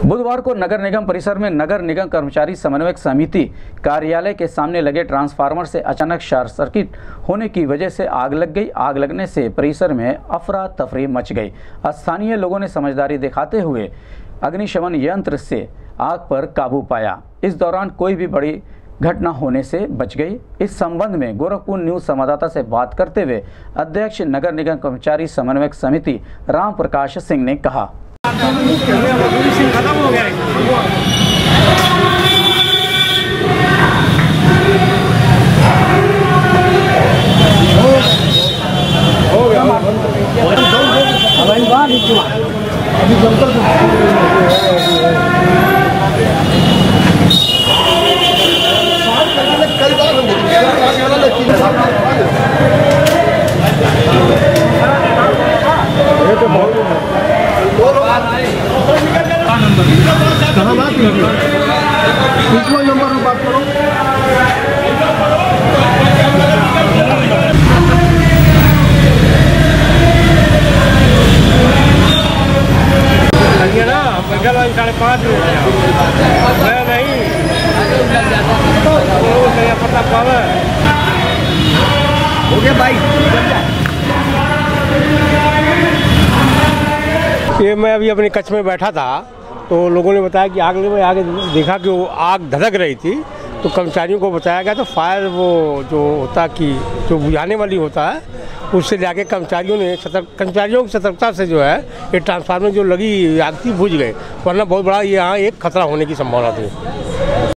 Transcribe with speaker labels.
Speaker 1: बुधवार को नगर निगम परिसर में नगर निगम कर्मचारी समन्वयक समिति कार्यालय के सामने लगे ट्रांसफार्मर से अचानक शॉर्ट सर्किट होने की वजह से आग लग गई। आग लगने से परिसर में अफरा तफरी मच गई। स्थानीय लोगों ने समझदारी दिखाते हुए अग्निशमन यंत्र से आग पर काबू पाया। इस दौरान कोई भी बड़ी घटना होने से बच गई। इस संबंध में गोरखपुर न्यूज संवाददाता से बात करते हुए अध्यक्ष नगर निगम कर्मचारी समन्वयक समिति राम प्रकाश सिंह ने कहा, खत्म हो गया
Speaker 2: नंबर में बात करो। ना 5:30 नहीं हो गया भाई। ये मैं अभी अपने कच्छ में बैठा था तो लोगों ने बताया कि आग लगी। आगे देखा कि वो आग धधक रही थी तो कर्मचारियों को बताया गया। तो फायर वो जो होता कि जो बुझाने वाली होता है उससे जाके कर्मचारियों की सतर्कता से जो है ये ट्रांसफार्मर जो लगी आग थी बुझ गए, वरना बहुत बड़ा यहाँ एक खतरा होने की संभावना थी।